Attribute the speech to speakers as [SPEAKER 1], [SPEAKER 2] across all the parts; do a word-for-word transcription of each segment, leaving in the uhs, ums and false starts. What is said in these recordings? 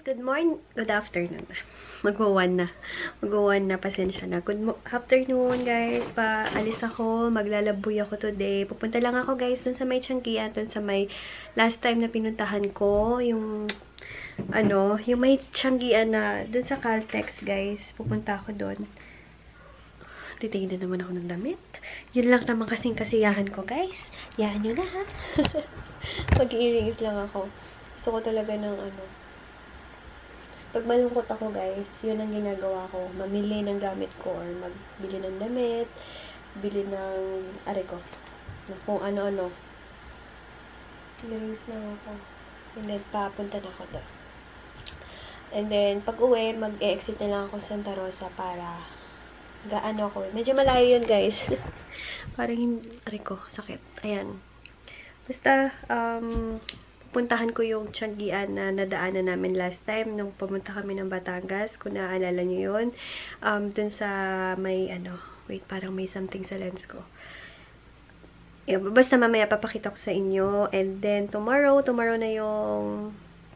[SPEAKER 1] Good morning, good afternoon. Magwa-one na. Magwa-one na, pasensya na. Good afternoon, guys. Paalis ako, maglalaboy ako today. Pupunta lang ako, guys, dun sa may Tianggian, dun sa may last time na pinuntahan ko. Yung, ano, yung may Tianggian na, dun sa Caltex, guys. Pupunta ako dun. Titingin na naman ako ng damit. Yun lang naman kasing kasiyahan ko, guys. Yan nyo na, ha? Mag-earrings lang ako. Gusto ko talaga ng, ano, pag malungkot ako, guys, yun ang ginagawa ko. Mamili ng gamit ko or magbili ng damit, bili ng, are ko, ng kung ano-ano. Earrings lang ako. And then, papunta na ako doon. And then, pag uwi, mag-exit na lang ako sa Santa Rosa para gaano ako. Medyo malayo yun, guys. Parang, are ko, sakit. Ayan. Basta, um, puntahan ko yung Tianggian na nadaanan namin last time nung pumunta kami ng Batangas. Kung naaalala nyo yun. Um, dun sa may, ano, wait, parang may something sa lens ko. Yung, basta mamaya papakita ko sa inyo. And then, tomorrow, tomorrow na yung,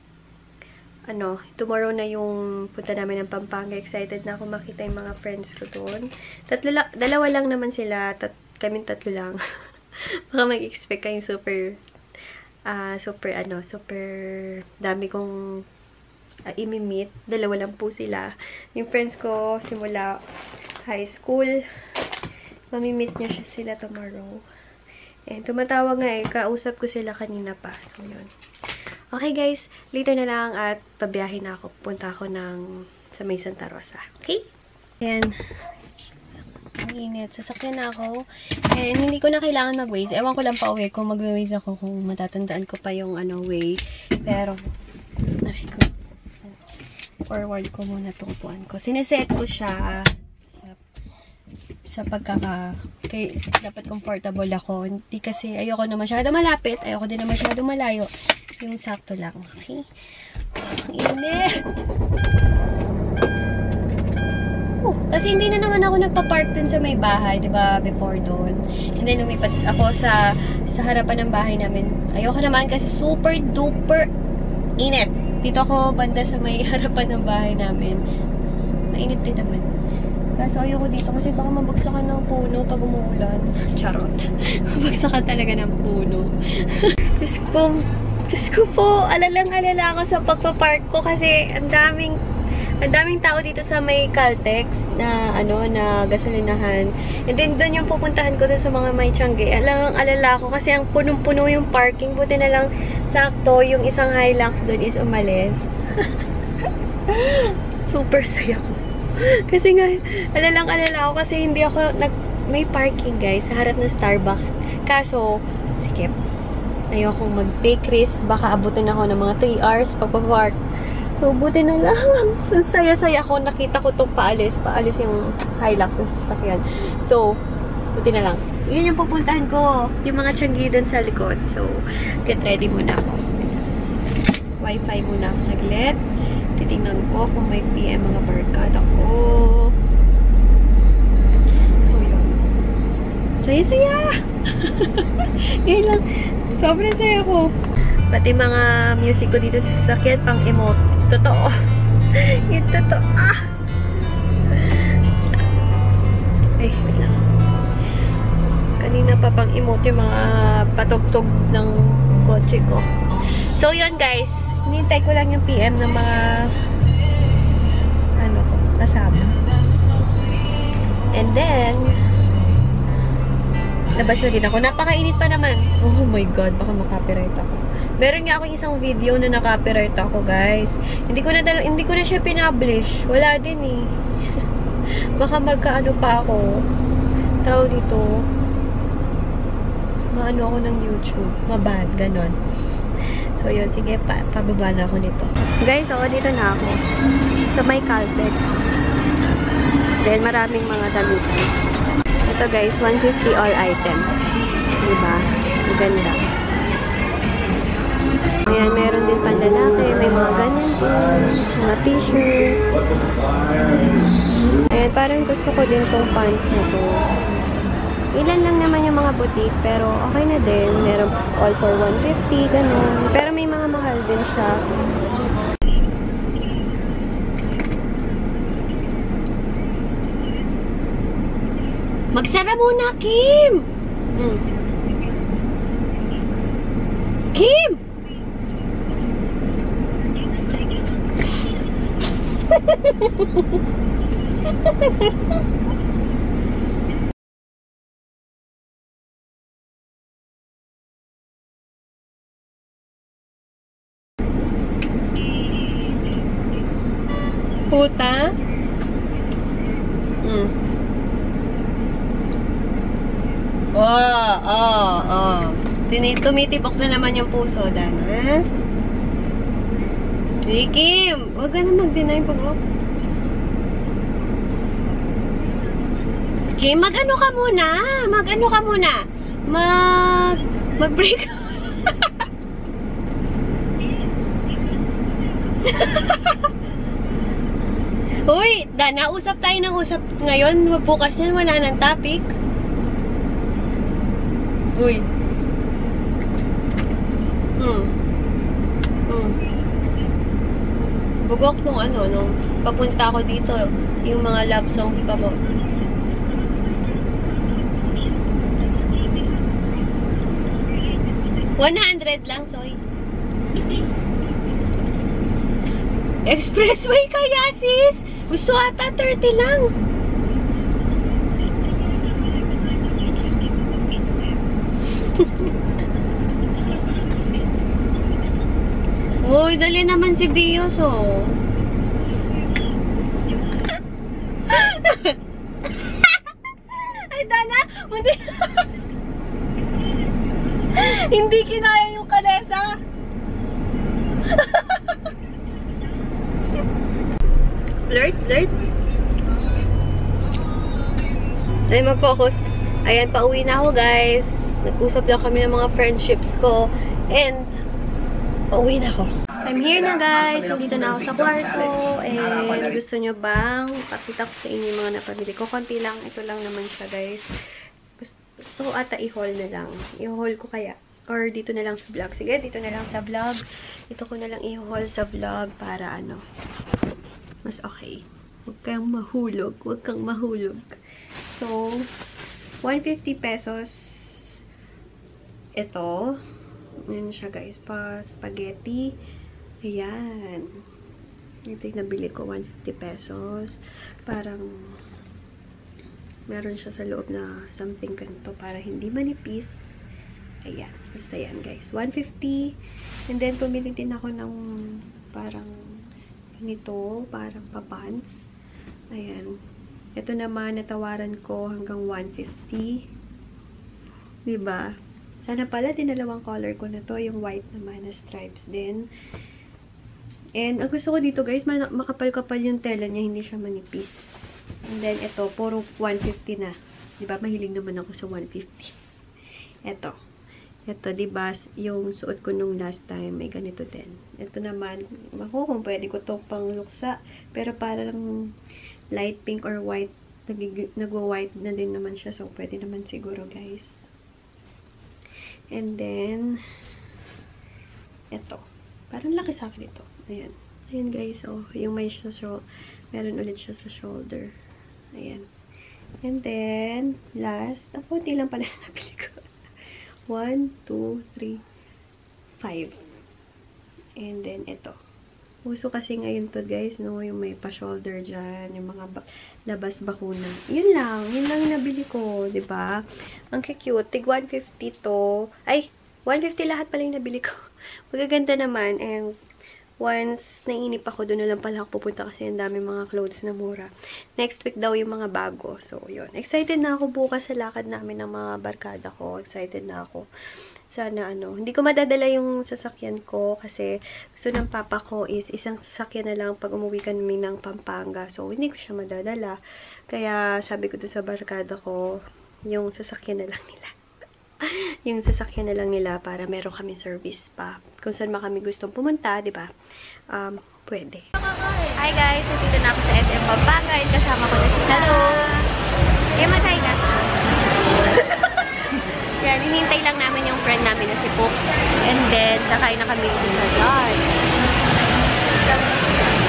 [SPEAKER 1] ano, tomorrow na yung punta namin ng Pampanga. Excited na ako makita yung mga friends ko doon. Tatlo lang, dalawa lang naman sila. Tat, kaming tatlo lang. Baka mag-expect kayong super, ah, uh, super, ano, super dami kong uh, imi-meet. Dalawa lang po sila. Yung friends ko, simula high school. Mami-meet niya siya sila tomorrow. And tumatawag nga eh. Kausap ko sila kanina pa. So, yun. Okay, guys. Later na lang at pabiyahin na ako. Punta ako ng sa may Santa Rosa. Okay? And ang init. Sasakyan na ako. And hindi ko na kailangan mag-waze. Ewan ko lang pa uwi kung mag-waze ako kung matatandaan ko pa yung ano way. Pero, aray ko. Forward ko muna itong puan ko. Sineset ko siya sa, sa pagkaka kay, dapat comfortable ako. Hindi kasi ayoko na masyado malapit. Ayoko din na masyado malayo. Yung sakto lang. Okay? Ang init. Oh, kasi hindi na naman ako nagpa-park dun sa may bahay, di ba, before doon. And then, lumipat ako sa sa harapan ng bahay namin. Ayoko naman kasi super duper init. Dito ako banda sa may harapan ng bahay namin. Mainit din naman. Kaso ayoko dito kasi baka mabagsakan ng puno pag umuulan. Charot. Mabagsakan talaga ng puno. Diyos ko, Diyos ko po, alalang-alala ako sa pagpa-park ko kasi ang daming Ang daming tao dito sa may Caltex na, ano, na gasolinahan. And then, doon yung pupuntahan ko doon sa mga may Tiangge. Alang, alala ko kasi ang punong-puno yung parking. Buti na lang sakto, yung isang Hilux doon is umalis. Super saya ko. Kasi nga, alalang-alala ko kasi hindi ako, nag, may parking guys, sa harap ng Starbucks. Kaso, sikip. Ayokong mag-take risk. Baka abutin ako ng mga three hours pagpapark. So, buti na lang. Saya-saya ako. Nakita ko itong paalis. Paalis yung Hilux sa sasakyan. So, buti na lang. Yun yung pupuntahan ko. Yung mga Tianggi doon sa likod. So, get ready muna ako. Wi-Fi muna ako saglit. Titingnan ko kung may P M mga barkada ko. So, yun. Saya-saya! Ngayon lang. Sobrang saya ko. Pati mga music ko dito sa sasakyan pang emote. Totoo. Yung totoo. Ah! Ay, wait lang. Kanina pa pang emote yung mga patugtog ng kotse ko. So, yun guys. Hinintay ko lang yung P M ng mga ano ko, kasama. And then, labas na din ako. Napakainit pa naman. Oh my God, baka makapiright ako. Meron nga akong isang video na naka-copyright ako, guys. Hindi ko na hindi ko na siya pinablish. Wala din eh. Baka magkaano pa ako. Tao dito. Maano ako ng YouTube. Mabad, ganon. So, yun. Sige, pa pababa na ako nito. Guys, ako dito na ako. Sa may Caltex. Then, maraming mga damitan. Ito, guys. one fifty all items. Diba? Maganda. Ayan, meron din panlalaki. May mga ganyan din. Mga t-shirts. Ayan, parang gusto ko din tong pants na to. Ilan lang naman yung mga boutique, pero okay na din. Meron all for one fifty, ganun. Pero may mga mahal din siya. Magsara muna, Kim! Hmm. Kim! Puta? Hmm. Oh, oh, oh. Tumitibok na naman yung puso, Dan, ha? Hey, Kim! Huwag ka na mag-deny pag oh. Kim, mag-ano ka muna? Mag-ano ka muna? Mag... Mag-break. Uy, Dan, nausap tayo ng usap ngayon. Bukas yan, wala nang topic. Uy. Hmm. Hmm. Bugok nung ano, nung papunta ako dito, yung mga love songs pa mo. one hundred lang, Soy. Expressway kaya, sis? Gusto ata thirty lang. Uy, dali naman si Bios, oh. Ay, Dana! Hindi, hindi kinaya yung kalesa. Flirt, flirt. Ay, mag-focus. Ayan, pauwi na ako, guys. Nag-usap lang kami ng mga friendships ko. And, pauwi na ako. I'm here na, guys. Nandito na ako sa kwarto. And, gusto nyo bang pakita ko sa inyo yung mga napamili ko? Konti lang. Ito lang naman siya, guys. Gusto, gusto ko ata i-haul na lang. I-haul ko kaya. Or dito na lang sa vlog. Sige, dito na lang sa vlog. Dito ko na lang i-haul sa vlog para ano, mas okay. Huwag kang mahulog. Huwag kang mahulog. So, one hundred fifty pesos. Ito. Ayan siya, guys. Pa spaghetti. Ayan. Ito yung nabili ko. one hundred fifty pesos. Parang meron siya sa loob na something ganito para hindi manipis. Ayan. Basta yan, guys. one hundred fifty. And then, pumili din ako ng parang ganito. Parang papants. Ayan. Ito naman, natawaran ko hanggang one hundred fifty. Diba? Sana pala, dinalawang color ko na to. Yung white naman na stripes din. And, ang gusto ko dito, guys, makapal-kapal yung tela niya. Hindi siya manipis. And then, ito, puro one hundred fifty na. Diba? Mahilig naman ako sa one hundred fifty. Ito. Ito, diba, yung suot ko nung last time, may ganito din. Ito naman, ako kung pwede ko to pang luksa, pero parang light pink or white, nagwa-white na din naman siya, so pwede naman siguro, guys. And then, ito. Parang laki sa akin ito. Ayan. Ayan, guys, oh, yung may siya, so, meron ulit siya sa shoulder. Ayan. And then, last, ako, hindi lang pala na nabili ko. one, two, three, five. And then, ito. Uso kasi ngayon to, guys, no? Yung may pa-shoulder dyan, yung mga ba labas bakuna. Yun lang. Yun lang yung nabili ko, diba? Ang cute. Tig one hundred fifty to. Ay, one hundred fifty lahat pala yung nabili ko. Magaganda naman. And, once nainip ako, doon na lang pala ako pupunta kasi ang dami mga clothes na mura. Next week daw yung mga bago. So, yun. Excited na ako bukas sa lakad namin ng mga barkada ko. Excited na ako. Sana, ano, hindi ko madadala yung sasakyan ko kasi gusto ng papa ko is isang sasakyan na lang pag umuwi kami ng Pampanga. So, hindi ko siya madadala. Kaya, sabi ko doon sa barkada ko, yung sasakyan na lang nila. Yung sasakyan na lang nila para meron kami service pa. Kung saan man kami gustong pumunta, di ba? Um, pwede. Hi guys! Nandito na ako sa S M Pampanga. Kasama ko na si Hello! Eh, matay ka. Yan, hinintay lang namin yung friend namin na si Pook. And then, sakay na kami dito sa guard.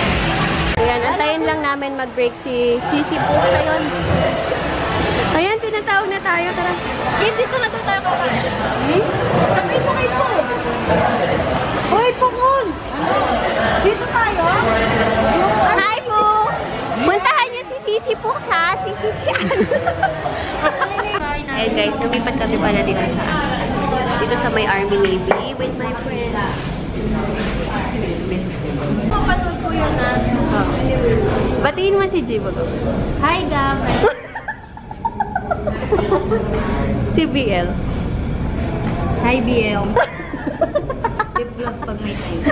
[SPEAKER 1] Ayan, antayin lang namin mag-break si Sisi Pook sa yun. Ayan, natawag na tayo. Tara.
[SPEAKER 2] Game, dito na doon tayo kakain.
[SPEAKER 1] Hmm?
[SPEAKER 2] Sabi mo kayo po.
[SPEAKER 1] Hoy, Pukon! Dito tayo?
[SPEAKER 2] Hi po! Puntahan niyo si Sisi po sa si Sisi ano.
[SPEAKER 1] Ayan guys, lumipat kami pala dito sa dito sa may Army Navy with my friend.
[SPEAKER 2] Mapanood po yun na.
[SPEAKER 1] Oh. Batiin mo si Jibo.
[SPEAKER 2] Hi, Gab.
[SPEAKER 1] Si B L.
[SPEAKER 2] Hi, B L. Lip gloss pag may time.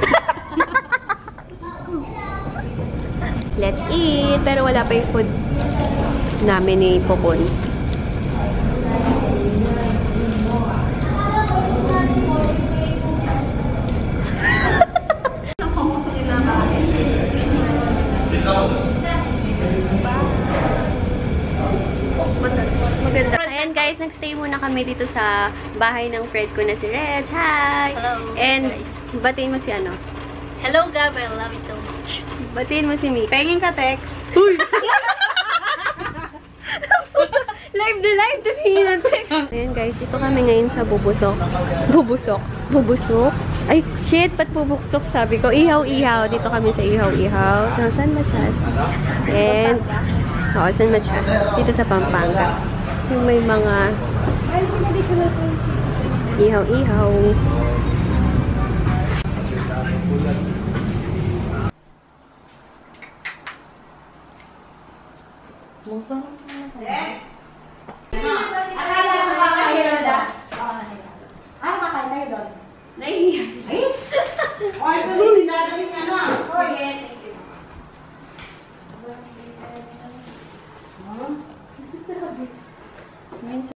[SPEAKER 1] Let's eat! Pero wala pa yung food namin ni Pukon. Maganda. Ayan guys, nagstay muna kami dito sa bahay ng friend ko na si Reg. Hi!
[SPEAKER 2] Hello,
[SPEAKER 1] And
[SPEAKER 2] guys.
[SPEAKER 1] batiin mo si ano?
[SPEAKER 2] Hello, Gab. I love you so much.
[SPEAKER 1] Batiin mo si Mi.
[SPEAKER 2] Pengin ka, text.
[SPEAKER 1] Live na live! Tumingin ng text. Ayan guys, dito kami ngayon sa Bubusok. Bubusok? Bubusok? Ay, shit! Ba't bubusok sabi ko? Ihaw-ihaw. Dito kami sa ihaw-ihaw. So, San Machas. And, oo, San Machas. Dito sa Pampanga. Yung may mga ihaw-ihaw. Nahihiya sila.
[SPEAKER 3] Ay, hindi dadalhin niya na.
[SPEAKER 1] Minsan